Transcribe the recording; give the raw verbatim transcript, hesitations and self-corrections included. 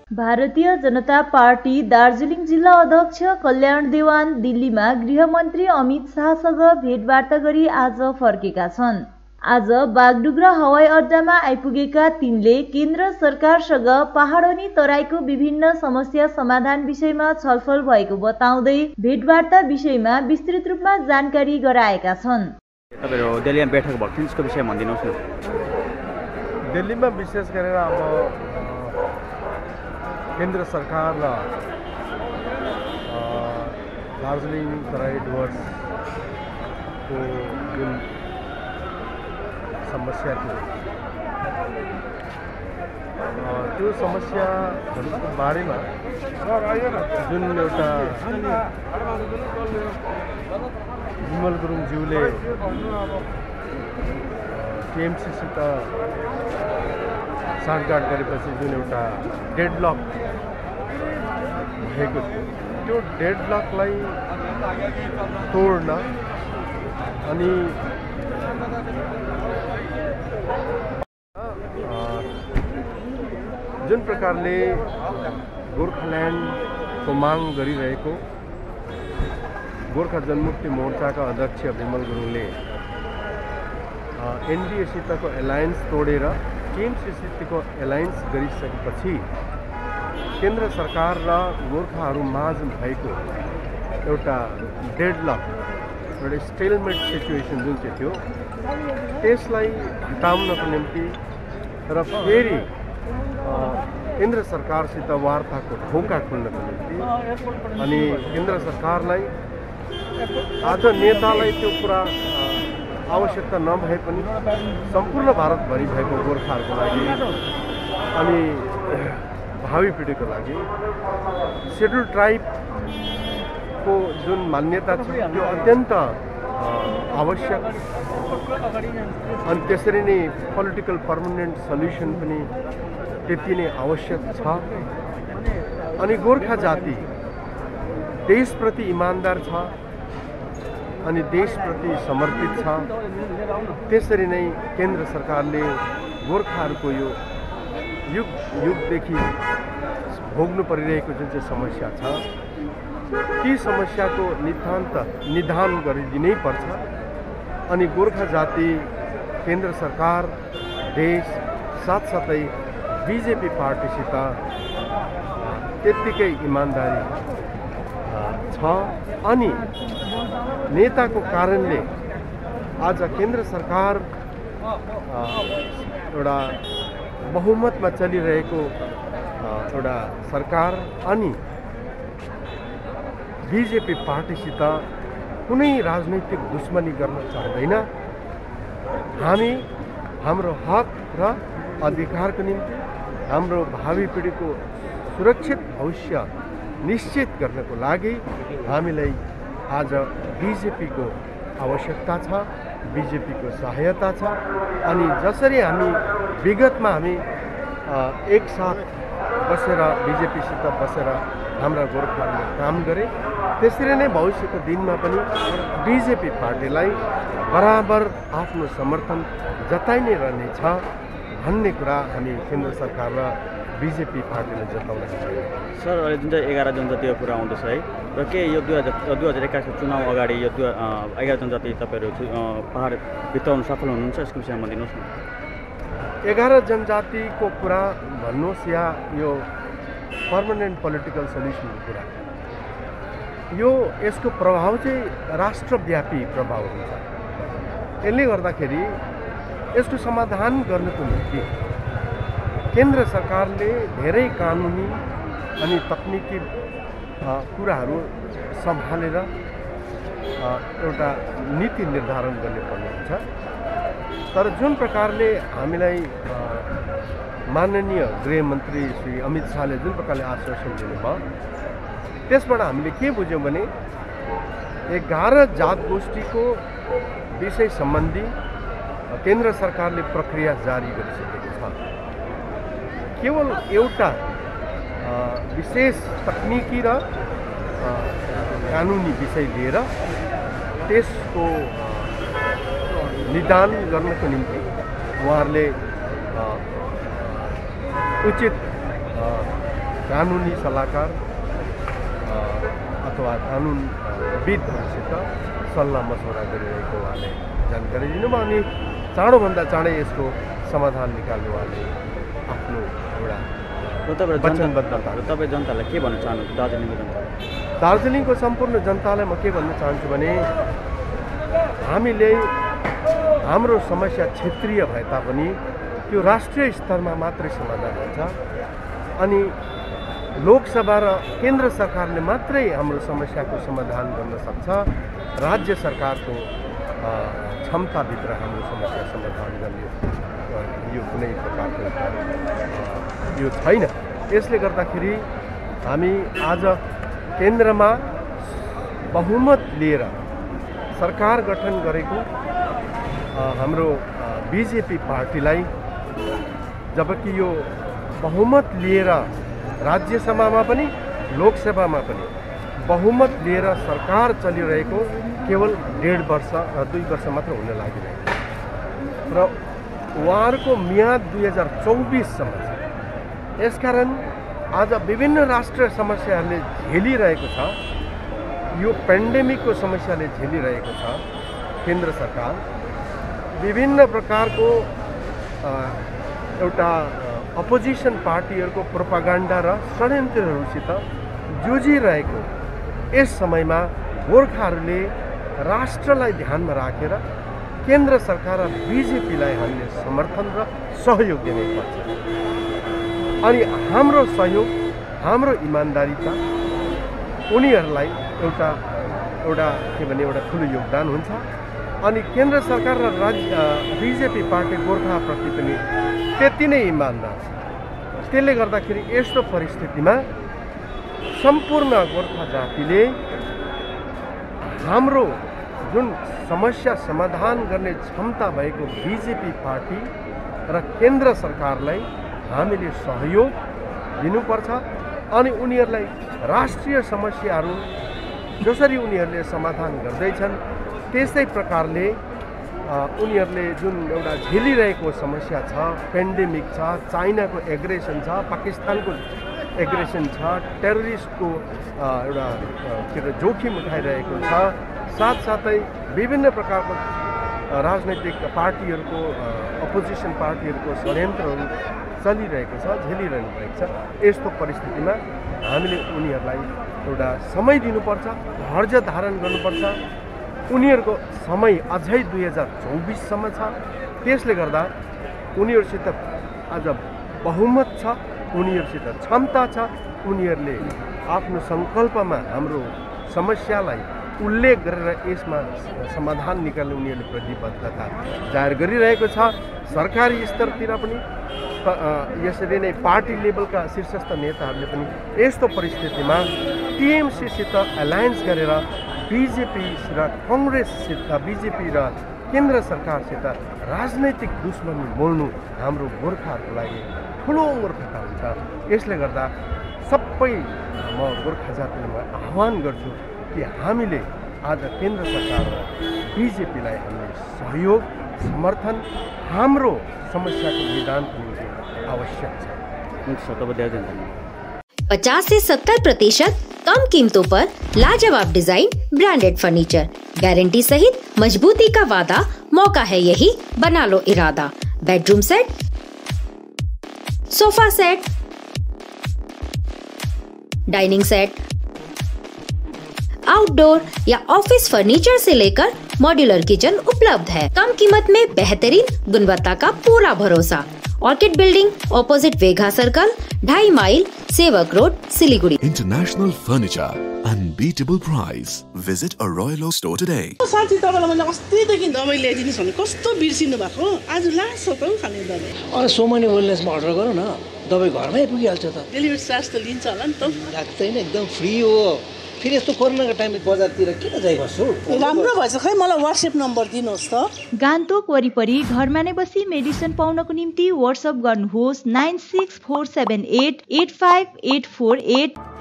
Bharatiya Janata party Darjeeling जिल्ला अध्यक्ष कल्याण देवान दिल्लीमा गृहमन्त्री अमित शाहसँग भेटवार्ता गरी आज फर्केका छन्। आज बागडुग्रा हवाई अड्डामा आइपुगेका तिनले केन्द्र सरकारसँग पहाडोनी तराईको विभिन्न समस्या समाधान विषयमा छलफल भएको बताउँदै भेटवार्ता विषयमा विस्तृत रूपमा जानकारी गराएका छन्। तपाईहरु दिल्लीमा बैठक भएको थियो, त्यसको विषयमा भनिदिनुहोस् न। दिल्लीमा विशेष गरेर अब केन्द्र सरकार र दार्जिलिङ तराई डुवर्सको जुन समस्या थियो त्यो समस्याहरूको बारेमा जुन एउटा विमल गुरुङज्यूले टिएमसीसित साँठगाँठ गरेपछि जुन एउटा डेडलक भएको थियो त्यो डेडलकलाई तोड्न अनि जुन प्रकारले गोर्खाल्यान्डको माग गरिरहेको गोर्खा जनमुक्ति मोर्चाका अध्यक्ष विमल गुरुङले एनडीएसितको एलायन्स तोडेर टिएमसीसितको एलायन्स गरिसकेपछि केन्द्र सरकार र गोर्खाहरू माझ भएको एउटा डेडलक एउटा स्टेलमेट सिचुएसन जुन चाहिँ थियो त्यसलाई हटाउनको निम्ति र फेरि केन्द्र सरकारसित वार्ताको ढोका खोल्नको निम्ति अनि केन्द्र सरकारलाई आज नेतालाई त्यो कुरा आवश्यकता नभए पनि सम्पूर्ण भारतभरि भएको गोर्खाहरूको लागि अनि भावी पिँढीको लागि सेड्युल ट्राइबको जुन मान्यता छ त्यो अत्यन्त आवश्यक अनि त्यसरी नै पोलिटिकल पर्मनेन्ट सल्युसन पनि त्यति नै आवश्यक छ। अनि गोर्खा जाति देशप्रति इमान्दार छ अनि देशप्रति समर्पित छ। त्यसरी नै केन्द्र सरकारले गोर्खाहरूको यो युग युगदेखि भोग्नु परिरहेको जुन चाहिँ समस्या छ ती समस्याको नितान्त निदान गरिदिनै पर्छ। अनि गोर्खा जाति केन्द्र सरकार देश साथसाथै बिजेपी पार्टीसित त्यत्तिकै इमान्दारी छ। अनि नेताको कारणले आज केन्द्र सरकार एउटा बहुमतमा चलिरहेको एउटा सरकार अनि बिजेपी पार्टीसित कुनै राजनैतिक दुश्मनी गर्न चाहदैन। हामी हाम्रो हक र अधिकारको निम्ति हाम्रो भावी पिँढीको सुरक्षित भविष्य निश्चित गर्नको लागि हामीलाई आज बिजेपीको आवश्यकता छ, बिजेपीको सहायता छ। अनि जसरी हामी विगतमा हामी एकसाथ बसेर बिजेपीसित बसेर हाम्रा गोर्खाहरूले काम गरे त्यसरी नै भविष्यको दिनमा पनि बिजेपी पार्टीलाई बराबर आफ्नो समर्थन जताइ नै रहनेछ भन्ने कुरा हामी केन्द्र सरकार र बिजेपी पार्टीले जताउन चाहन्छौँ। सर, अहिले जुन चाहिँ एघार जनजातिको कुरा आउँदैछ है र के यो दुई हजार दुई हजार एक्काइसको चुनाव अगाडि यो दुई एघार जनजाति तपाईँहरू पहाड भित्राउन सफल हुनुहुन्छ, यसको विषयमा भनिदिनुहोस् न। एघार जनजातिको कुरा भन्नुहोस् या यो पर्मनेन्ट पोलिटिकल सल्युसनको कुरा, यो यसको प्रभाव चाहिँ राष्ट्रव्यापी प्रभाव हुन्छ। यसले गर्दाखेरि यसको समाधान गर्नको निम्ति केन्द्र सरकारले धेरै कानुनी अनि तकनिकी कुराहरू सम्हालेर एउटा नीति निर्धारण गर्ने पर्ने हुन्छ। तर जुन प्रकारले हामीलाई माननीय गृहमन्त्री श्री अमित शाहले जुन प्रकारले आश्वासन दिनुभयो त्यसबाट हामीले के बुझ्यौँ भने एघार जात गोष्ठीको विषय सम्बन्धी केन्द्र सरकारले प्रक्रिया जारी गरिसकेको छ। केवल एउटा विशेष तकनिकी र कानुनी विषय लिएर त्यसको निदान गर्नको निम्ति उहाँहरूले उचित कानुनी सल्लाहकार अथवा कानुनविदहरूसित सल्लाह मसौरा गरिरहेको उहाँले जानकारी दिनुभयो अनि चाँडोभन्दा चाँडै यसको समाधान निकाल्ने उहाँले आफ्नो एउटा वचनबद्धता। तपाईँ जनतालाई के भन्न चाहनुहुन्छ? दार्जिलिङको जनतालाई दार्जिलिङको सम्पूर्ण जनतालाई म के भन्न चाहन्छु भने हामीले हाम्रो समस्या क्षेत्रीय भए तापनि त्यो राष्ट्रिय स्तरमा मात्रै समाधान हुन्छ अनि लोकसभा र केन्द्र सरकारले मात्रै हाम्रो समस्याको समाधान गर्न सक्छ। राज्य सरकारको क्षमताभित्र हाम्रो समस्या समाधान गर्ने यो कुनै प्रकारको यो छैन। यसले गर्दाखेरि हामी आज केन्द्रमा बहुमत लिएर सरकार गठन गरेको हाम्रो बिजेपी पार्टीलाई, जबकि यो बहुमत लिएर राज्यसभामा पनि लोकसभामा पनि बहुमत लिएर सरकार चलिरहेको केवल डेढ वर्ष दुई वर्ष मात्र हुन लागिरहेको र उहाँहरूको मियाद दुई हजार चौबिससम्म छ। यसकारण आज विभिन्न राष्ट्रिय समस्याहरूले झेलिरहेको छ, यो पेन्डेमिकको समस्याले झेलिरहेको छ। केन्द्र सरकार विभिन्न प्रकारको एउटा अपोजिसन पार्टीहरूको प्रोपागान्डा र षड्यन्त्रहरूसित जुझिरहेको यस समयमा गोर्खाहरूले राष्ट्रलाई ध्यानमा राखेर केन्द्र सरकार र बिजेपीलाई हामीले समर्थन र सहयोग दिनै पर्छ। अनि हाम्रो सहयोग, हाम्रो इमान्दारिता उनीहरूलाई एउटा एउटा के भने एउटा ठुलो योगदान हुन्छ। अनि केन्द्र सरकार र राज्य बिजेपी पार्टी गोर्खाप्रति पनि त्यति नै इमान्दार छ। त्यसले गर्दाखेरि यस्तो परिस्थितिमा सम्पूर्ण गोर्खा जातिले हाम्रो जुन समस्या समाधान गर्ने क्षमता भएको बिजेपी पार्टी र केन्द्र सरकारलाई हामीले सहयोग दिनुपर्छ अनि उनीहरूलाई राष्ट्रिय समस्याहरू जसरी उनीहरूले समाधान गर्दैछन् त्यसै प्रकारले उनीहरूले जुन एउटा झेलिरहेको समस्या छ, पेन्डेमिक छ, चाइनाको एग्रेसन छ, पाकिस्तानको एग्रेसन छ, टेरोरिस्टको एउटा के अरे जोखिम उठाइरहेको छ, साथसाथै विभिन्न प्रकारको राजनैतिक पार्टीहरूको अपोजिसन पार्टीहरूको षड्यन्त्रहरू चलिरहेको छ, झेलिरहनु भएको छ। यस्तो परिस्थितिमा हामीले उनीहरूलाई एउटा समय दिनुपर्छ, धैर्य धारण गर्नुपर्छ। उनीहरूको समय अझै दुई हजार चौबिससम्म छ। त्यसले गर्दा उनीहरूसित आज बहुमत छ, उनीहरूसित क्षमता छ। उनीहरूले आफ्नो सङ्कल्पमा हाम्रो समस्यालाई उल्लेख गरेर यसमा समाधान निकाल्ने उनीहरूले प्रतिबद्धता जाहेर गरिरहेको छ। सरकारी स्तरतिर पनि यसरी नै पार्टी लेभलका शीर्षस्थ नेताहरूले पनि यस्तो परिस्थितिमा टिएमसीसित एलायन्स गरेर बिजेपी र कङ्ग्रेससित बिजेपी र केन्द्र सरकारसित राजनैतिक दुश्मनी मोल्नु हाम्रो गोर्खाहरूको लागि ठुलो मूर्खता हुन्छ। यसले गर्दा सबै म गोर्खा जातिलाई म आह्वान गर्छु कि हामीले आज केन्द्र सरकार र बिजेपीलाई हामीले सहयोग, समर्थन, हाम्रो समस्याको निदानको निम्ति आवश्यक छ। पचास से सत्तर प्रतिशत कम कीमतों पर लाजवाब डिजाइन, ब्रांडेड फर्नीचर, गारंटी सहित मजबूती का वादा। मौका है यही, बना लो इरादा। Bedroom set, sofa set, dining set, outdoor या ऑफिस फर्नीचर से लेकर मॉड्यूलर किचन उपलब्ध है। कम कीमत में बेहतरीन गुणवत्ता का पूरा भरोसा। ऑर्किड बिल्डिंग, ऑपोजिट वेघा सर्कल, ढाई mile, Sevak road, Siliguri. International Furniture, unbeatable price. Visit a Royal Oak store today. साथी तपाईलाई मैले अस्तिदेखि दबाई ल्याइदिनु छ भने कस्तो बिर्सिनु भएको? आज लास्ट छ त खाने दबाई। अरे सोमनी वेलनेसमा अर्डर गरौ न, दबाई घरमै पुगिहाल्छ त। डेलिभरी चार्ज त लिन्छ होला नि त? लाग्दैन, एकदम फ्री हो। फेरि यस्तो कोरोनाको टाइममा बजारतिर किन जाइ बस्छु? राम्रो भएछ, खै मलाई व्हाट्सएप नम्बर दिनुहोस् त। गान्तोक वरिपरि घरमा नै बसी मेडिसिन पाउनको निम्ति व्हाट्सएप गर्नुहोस् nine six four seven eight eight five eight four at.